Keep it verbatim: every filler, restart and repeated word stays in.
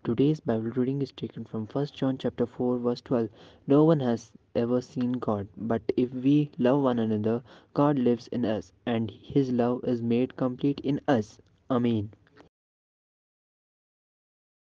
Today's Bible reading is taken from First John chapter four verse twelve. No one has ever seen God, but if we love one another, God lives in us, and his love is made complete in us. Amen.